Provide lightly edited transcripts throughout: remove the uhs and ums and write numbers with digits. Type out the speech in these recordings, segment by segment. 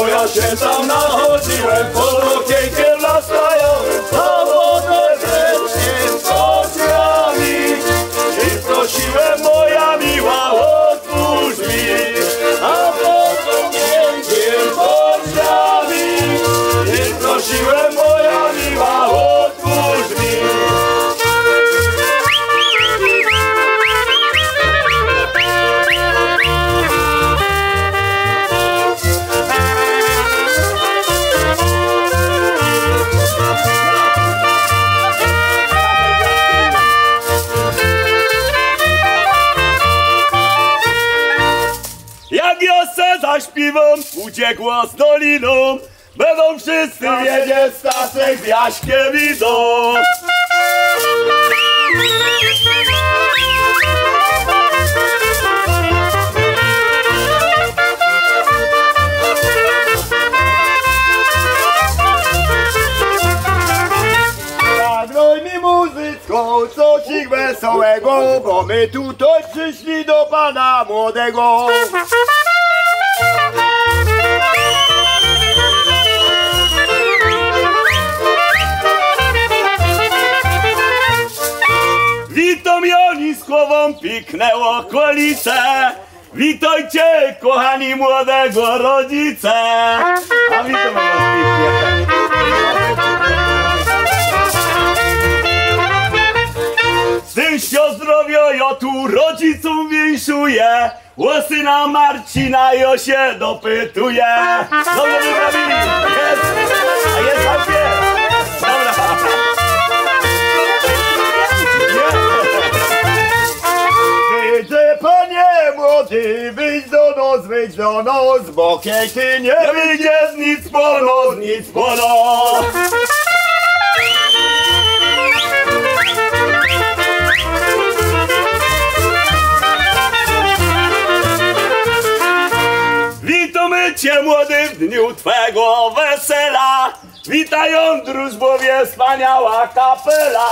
ja się tam nachodziłem, pod okienkiem nastajałem, a wodę wręcznie z oczami. I prosiłem, moja miła, otwórz mi, a pod okienkiem drzwiami. I prosiłem, moja miła, otwórz mi. Jak wiosce zaśpiewam, uciekła z doliną, będą wszyscy wiedzieć, Staszek z Jaśkiem idą. Zagraj mi muzyczką coś wesołego, bo my tutaj przyszli do pana młodego. Witam Joniskową, piknęło okolice. Witajcie, kochani młodego rodzice. A witam was pięknie. Szczęścia, zdrowia, ja tu rodzicom winszuję. O syna Marcina ja się dopytuję. Dobrze wybrawili? Jest! A jest tam pies! Dobra. Widzę, panie młody, wyjdź do nos, bo kiedy nie wyjdziesz nic po nos, nic po nos. Witamy cię, młody, w dniu twego wesela. Witają drużbowie, wspaniała kapela.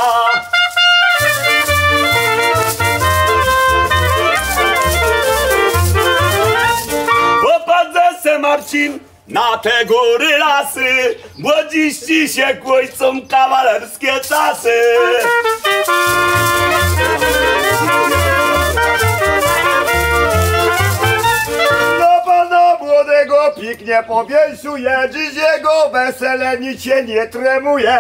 Popatrzę se, Marcin, na te góry lasy, młodziści się kłójcą kawalerskie czasy. Młodego pięknie powiększuje, dziś jego wesele nic się nie tremuje.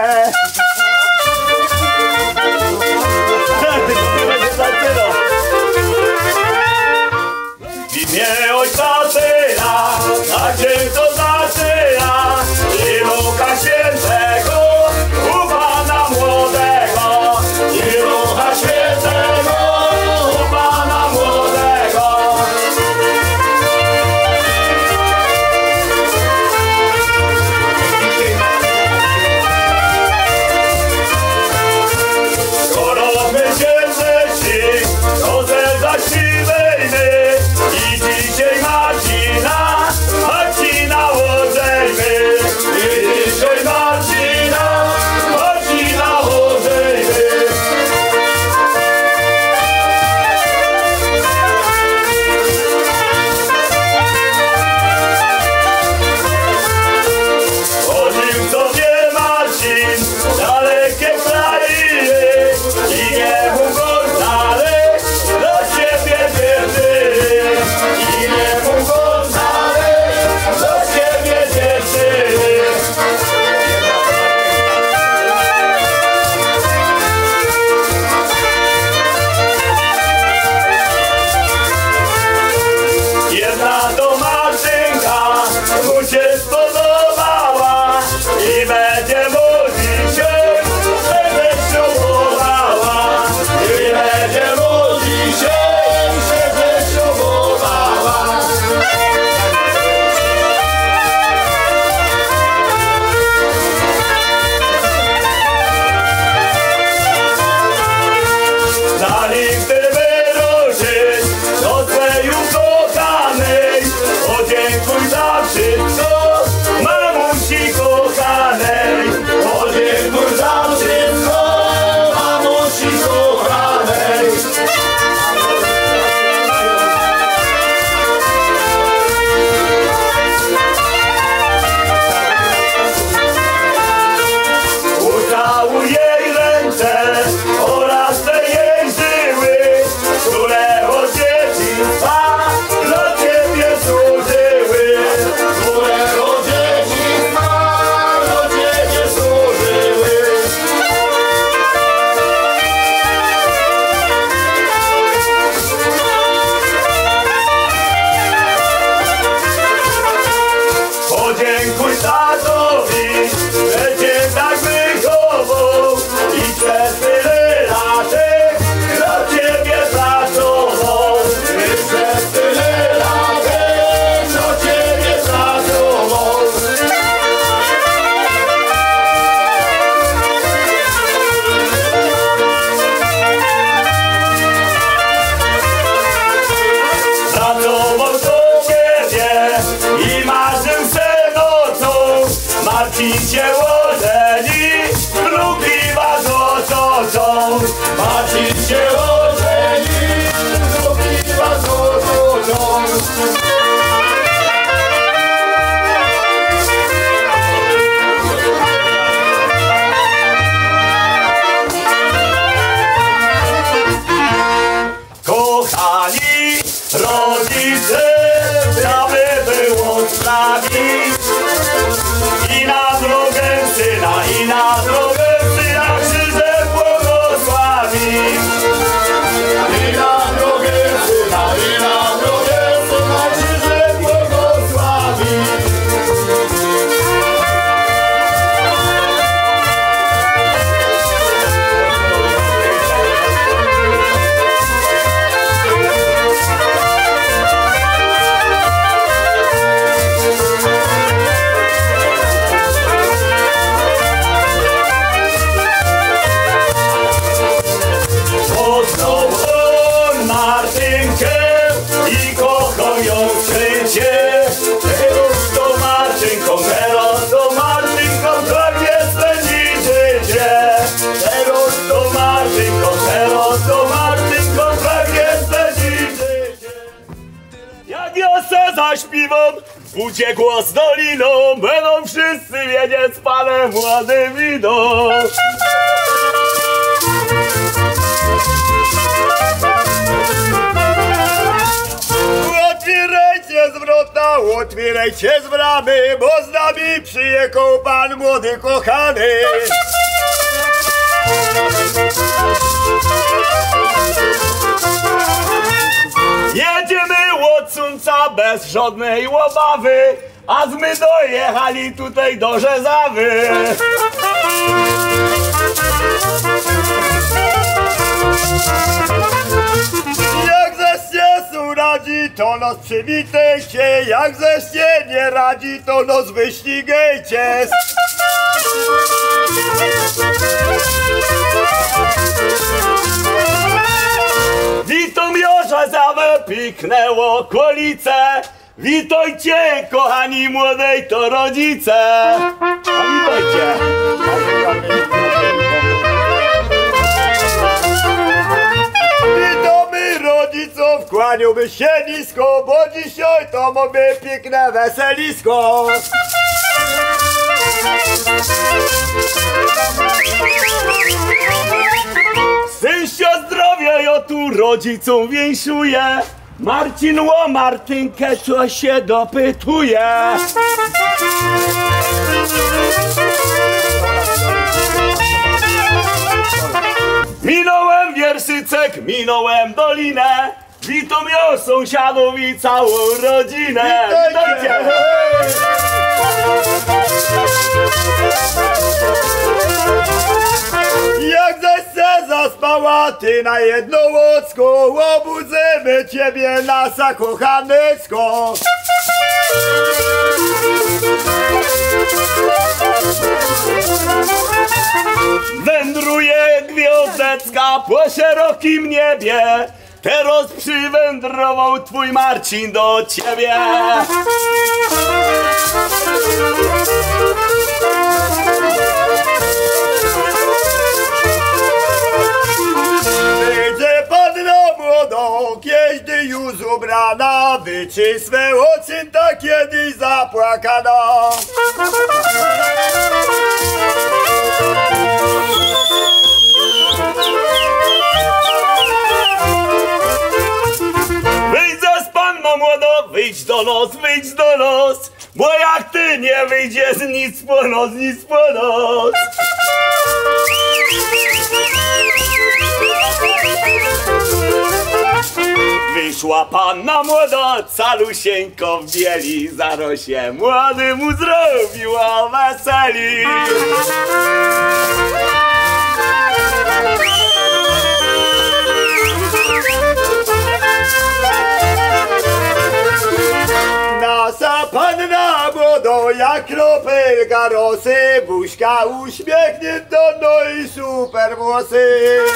W imię Ojca Syna, na dzień to zaczyna, i Ducha Świętego, u Pana młodego, i Ducha Świętego, u Pana młodego. Zaśpiewajmy i dzisiaj Marcina podziękuj tatowi, że cię tak wychował i przez tyle latek dla ciebie pracował. I przez tyle latek dla ciebie pracował. Pracował do ciebie i marzył se nocą. Marcin cię ożeni, drugi was otoczą. Marcin cię ożeni, drugi was otoczą. Kochani rodzice, aby było z nami i na drogę syna, i na drogę syna krzyżem błogosławi. I na drogę syna, i na drogę syna krzyżem błogosławi. Poznał on Martynkę i kochał ją w życie. Teraz to Martynką, teraz to Martynką prawie spędzi życie. Teraz to Martynką, teraz to Martynką prawie spędzi życie. Jak ja se zaśpiewam, pójdzie głos doliną, będą wszyscy wiedzieć z panem młodym idą. Otwierajcie z wrota, otwierajcie z bramy, bo z nami przyjechał pan młody kochany. Jedziemy od Sąca bez żadnej obawy, a my dojechali tutaj do Rzezawy. Jak zeście su radzi, to nos przywitejcie, jak zeście nie radzi, to nos wyścigajcie. Witam Jorza zawę, piknęło okolice. Witajcie, kochani młodej to rodzice. A witajcie. Witamy rodziców, kłaniamy się nisko, bo dzisiaj to mamy piękne weselisko. Szczęścia, zdrowia, ja tu rodzicom winszuję. Marcin o Martynkę co się dopytuje. Minąłem Wierszycek, minąłem Dolinę. Witam ja sąsiadów i całą rodzinę. Witajcie! Jak zaś se zaspała ty na jedną łódzką, obudzimy ciebie nasza kochanecko. Wędruje gwiazdecka po szerokim niebie, teraz przywędrował twój Marcin do ciebie. Wyjdzie panna młodą, kiedy już ubrana, wyczy swe oczy, tak kiedyś zapłakana. Wyjdź z panną młodą, wyjdź do nas, bo jak ty nie wyjdziesz, nic po nos, nic po nos. Wyszła panna młoda, calusieńko w bieli, zarosie młody mu zrobiła weseli. Nasza panna młodo jak kropelka rosy, buźka uśmiechnięta, no i super włosy.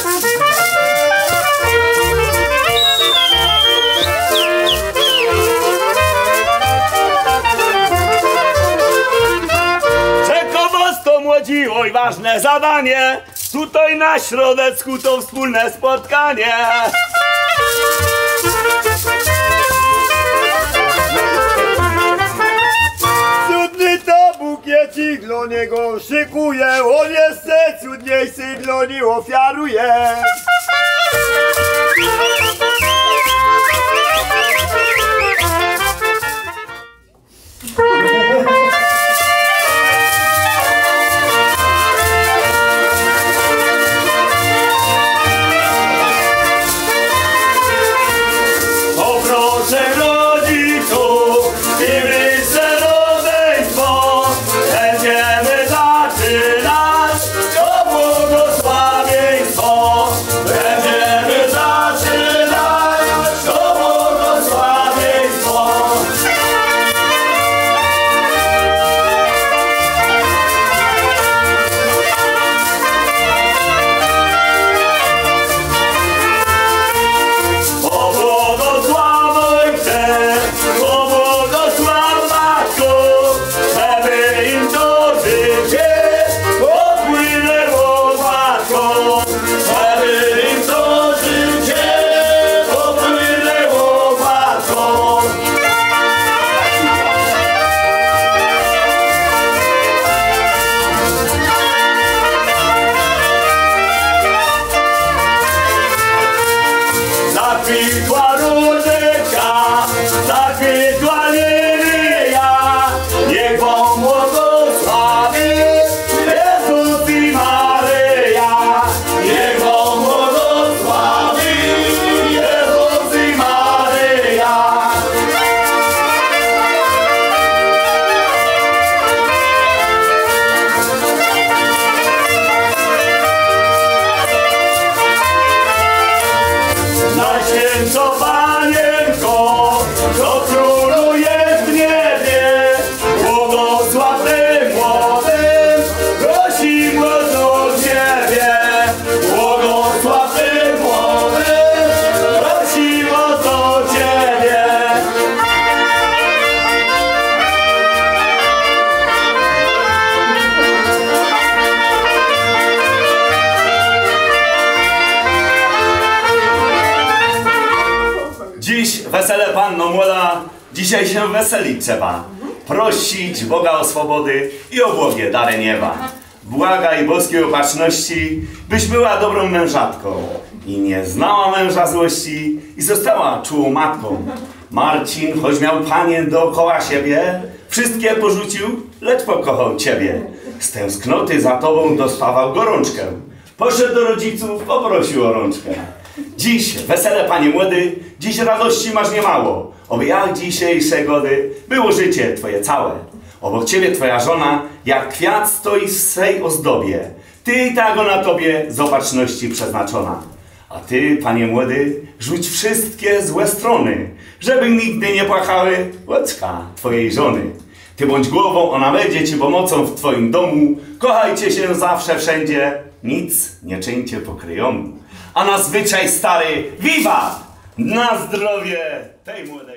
Czeka was to młodzi, oj ważne zadanie, tutaj na Środecku to wspólne spotkanie. Cudny to bukiecik dla niego szykuje, on jeszcze cudniejszy dla niej ofiaruje. Poproszę rodziców i wreszcie rodzeństwo, będziemy zaczynać to błogosławieństwo. Będziemy zaczynać to błogosławieństwo. Zakwitła różyczka, zakwitła lilia, niech wam błogosławi Jezus i Maryja. Niech wam błogosławi Jezus i Maryja. Na święto Panienko, to króluje w niebie, błogosław tym młodym, prosimy do Ciebie. Błogosław tym młodym, prosimy do Ciebie. Dziś wesele panno młoda, dzisiaj się weselić trzeba. Prosić Boga o swobody i o błogie dary nieba. Błagaj boskiej opatrzności, byś była dobrą mężatką i nie znała męża złości i została czułą matką. Marcin, choć miał panien dookoła siebie, wszystkie porzucił, lecz pokochał Ciebie. Z tęsknoty za Tobą dostawał gorączkę. Poszedł do rodziców, poprosił o rączkę. Dziś wesele, panie młody, dziś radości masz niemało. Oby jak dzisiejsze gody było życie Twoje całe. Obok Ciebie Twoja żona, jak kwiat stoi w swej ozdobie. Ty i tak ona Tobie z opatrzności przeznaczona. A Ty, panie młody, rzuć wszystkie złe strony, żeby nigdy nie płachały łódzka Twojej żony. Ty bądź głową, ona będzie Ci pomocą w Twoim domu. Kochajcie się zawsze, wszędzie, nic nie czyńcie pokryjomu. A na zwyczaj stary, wiwat! Na zdrowie tej młodej.